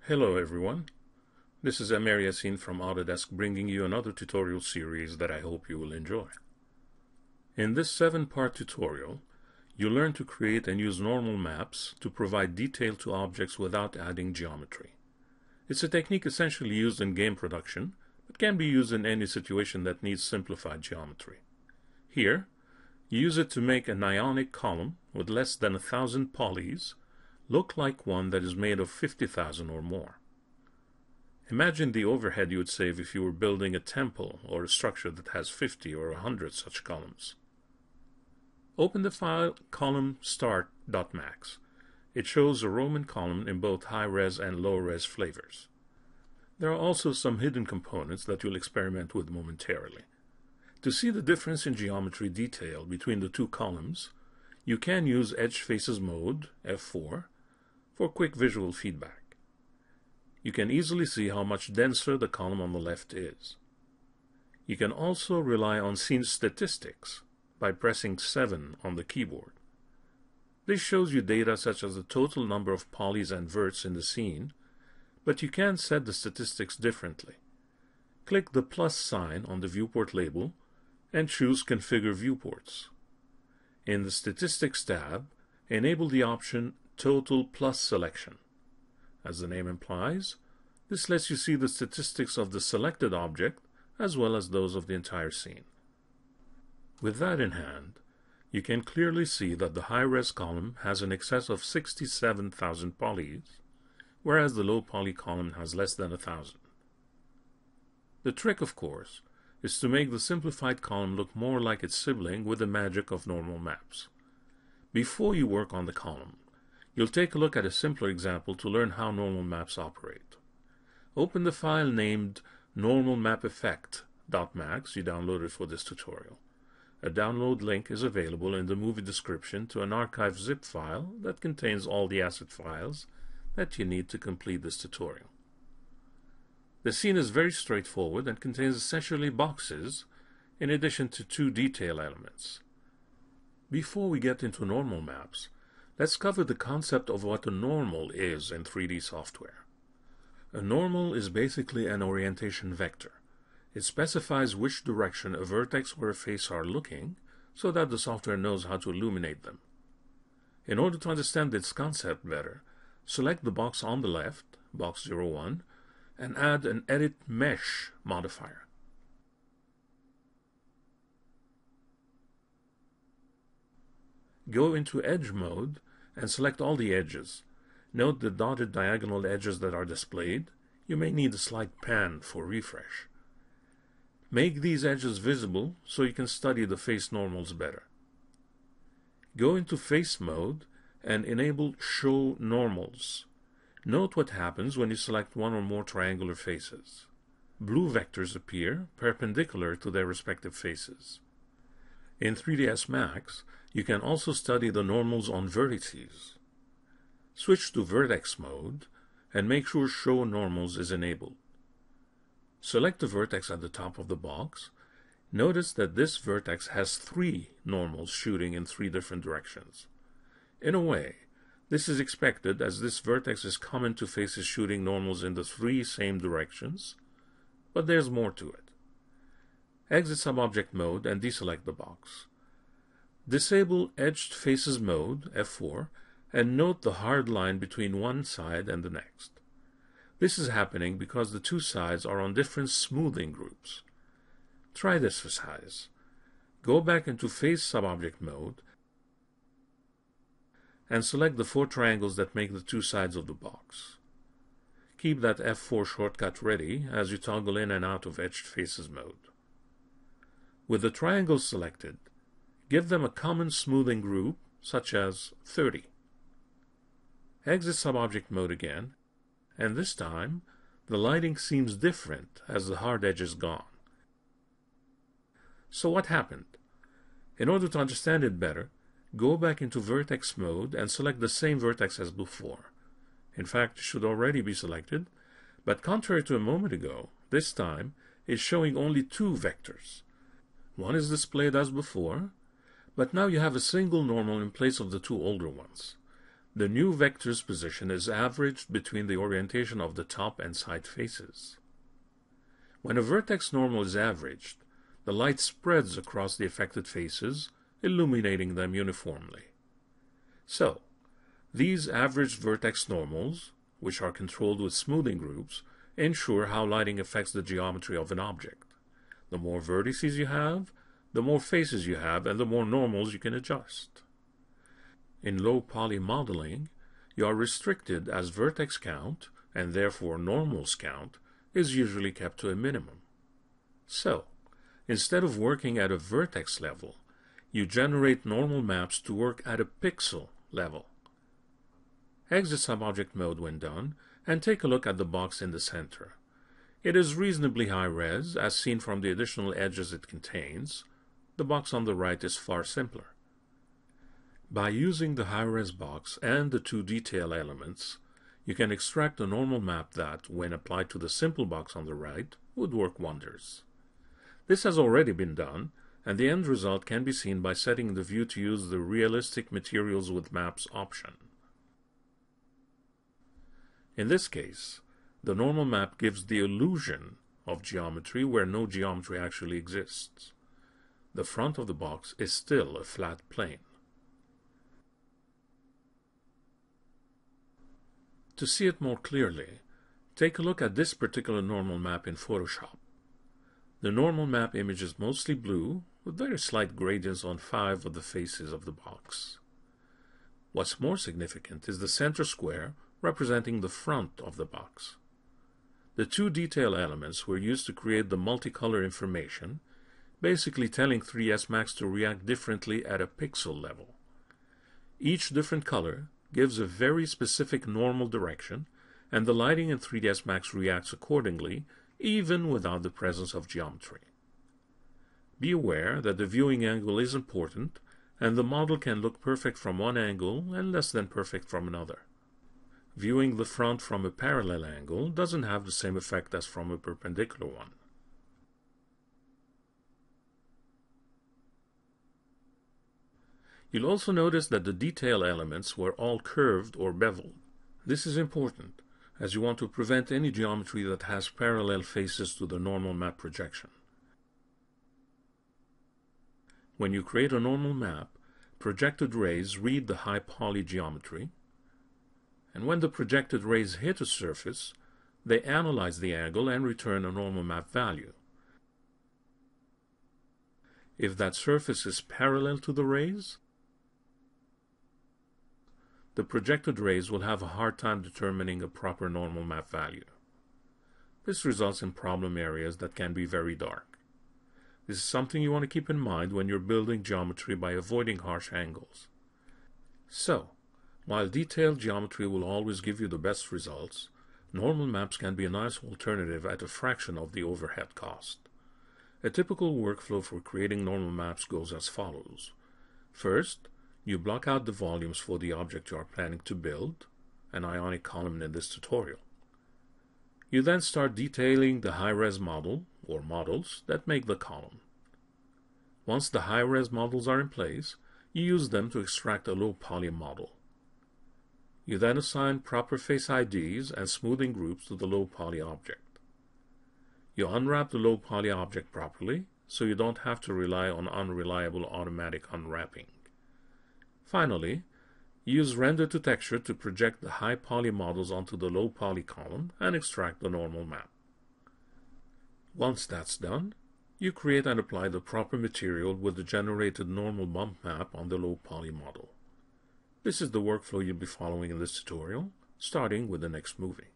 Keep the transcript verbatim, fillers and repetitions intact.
Hello everyone, this is Amir Yassin from Autodesk bringing you another tutorial series that I hope you will enjoy. In this seven-part tutorial, you'll learn to create and use normal maps to provide detail to objects without adding geometry. It's a technique essentially used in game production, but can be used in any situation that needs simplified geometry. Here, you use it to make an ionic column with less than a thousand polys look like one that is made of fifty thousand or more. Imagine the overhead you would save if you were building a temple or a structure that has fifty or one hundred such columns. Open the file column start.max. It shows a Roman column in both high-res and low-res flavors. There are also some hidden components that you'll experiment with momentarily. To see the difference in geometry detail between the two columns, you can use Edge Faces Mode, F four, for quick visual feedback. You can easily see how much denser the column on the left is. You can also rely on scene statistics by pressing seven on the keyboard. This shows you data such as the total number of polys and verts in the scene, but you can set the statistics differently. Click the plus sign on the viewport label and choose Configure Viewports. In the Statistics tab, enable the option Total Plus Selection. As the name implies, this lets you see the statistics of the selected object as well as those of the entire scene. With that in hand, you can clearly see that the high-res column has an excess of sixty-seven thousand polys, whereas the low-poly column has less than one thousand. The trick, of course, is to make the simplified column look more like its sibling with the magic of normal maps. Before you work on the column, you'll take a look at a simpler example to learn how normal maps operate. Open the file named normalmapeffect.max you downloaded for this tutorial. A download link is available in the movie description to an archive zip file that contains all the asset files that you need to complete this tutorial. The scene is very straightforward and contains essentially boxes in addition to two detail elements. Before we get into normal maps, let's cover the concept of what a normal is in three D software. A normal is basically an orientation vector. It specifies which direction a vertex or a face are looking so that the software knows how to illuminate them. In order to understand this concept better, select the box on the left, box zero one, and add an Edit Mesh modifier. Go into Edge mode and select all the edges. Note the dotted diagonal edges that are displayed. You may need a slight pan for refresh. Make these edges visible so you can study the face normals better. Go into Face mode and enable Show Normals. Note what happens when you select one or more triangular faces. Blue vectors appear perpendicular to their respective faces. In three D S Max, you can also study the normals on vertices. Switch to Vertex mode and make sure Show Normals is enabled. Select the vertex at the top of the box. Notice that this vertex has three normals shooting in three different directions. In a way, this is expected as this vertex is common to faces shooting normals in the three same directions, but there's more to it. Exit Subobject mode and deselect the box. Disable Edged Faces mode, F four, and note the hard line between one side and the next. This is happening because the two sides are on different smoothing groups. Try this for size. Go back into Face Subobject mode and select the four triangles that make the two sides of the box. Keep that F four shortcut ready as you toggle in and out of Edged Faces mode. With the triangles selected, give them a common smoothing group, such as thirty. Exit Subobject mode again, and this time the lighting seems different as the hard edge is gone. So what happened? In order to understand it better, go back into Vertex mode and select the same vertex as before. In fact, it should already be selected, but contrary to a moment ago, this time it's showing only two vectors. One is displayed as before, but now you have a single normal in place of the two older ones. The new vector's position is averaged between the orientation of the top and side faces. When a vertex normal is averaged, the light spreads across the affected faces, illuminating them uniformly. So, these averaged vertex normals, which are controlled with smoothing groups, ensure how lighting affects the geometry of an object. The more vertices you have, the more faces you have, and the more normals you can adjust. In low poly modeling, you are restricted as vertex count, and therefore normals count, is usually kept to a minimum. So, instead of working at a vertex level, you generate normal maps to work at a pixel level. Exit subobject mode when done, and take a look at the box in the center. It is reasonably high-res, as seen from the additional edges it contains. The box on the right is far simpler. By using the high-res box and the two detail elements, you can extract a normal map that, when applied to the simple box on the right, would work wonders. This has already been done, and the end result can be seen by setting the view to use the Realistic Materials with Maps option. In this case, the normal map gives the illusion of geometry where no geometry actually exists. The front of the box is still a flat plane. To see it more clearly, take a look at this particular normal map in Photoshop. The normal map image is mostly blue, with very slight gradients on five of the faces of the box. What's more significant is the center square representing the front of the box. The two detail elements were used to create the multicolor information, basically telling three ds Max to react differently at a pixel level. Each different color gives a very specific normal direction, and the lighting in three ds Max reacts accordingly, even without the presence of geometry. Be aware that the viewing angle is important, and the model can look perfect from one angle and less than perfect from another. Viewing the front from a parallel angle doesn't have the same effect as from a perpendicular one. You'll also notice that the detail elements were all curved or beveled. This is important, as you want to prevent any geometry that has parallel faces to the normal map projection. When you create a normal map, projected rays read the high poly geometry, and when the projected rays hit a surface, they analyze the angle and return a normal map value. If that surface is parallel to the rays, the projected rays will have a hard time determining a proper normal map value. This results in problem areas that can be very dark. This is something you want to keep in mind when you're building geometry by avoiding harsh angles. So, while detailed geometry will always give you the best results, normal maps can be a nice alternative at a fraction of the overhead cost. A typical workflow for creating normal maps goes as follows. First, you block out the volumes for the object you are planning to build, an ionic column in this tutorial. You then start detailing the high-res model, or models, that make the column. Once the high-res models are in place, you use them to extract a low-poly model. You then assign proper face I Ds and smoothing groups to the low-poly object. You unwrap the low-poly object properly, so you don't have to rely on unreliable automatic unwrapping. Finally, use Render to Texture to project the high poly models onto the low poly column and extract the normal map. Once that's done, you create and apply the proper material with the generated normal bump map on the low poly model. This is the workflow you'll be following in this tutorial, starting with the next movie.